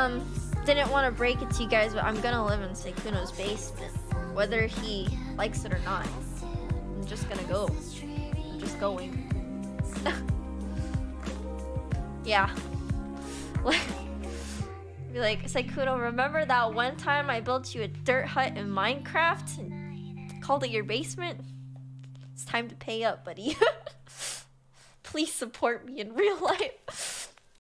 Didn't want to break it to you guys, but I'm gonna live in Sykkuno's basement, whether he likes it or not. I'm just gonna go. I'm just going. Yeah. Be like, Sykkuno, remember that one time I built you a dirt hut in Minecraft and called it your basement? It's time to pay up, buddy. Please support me in real life.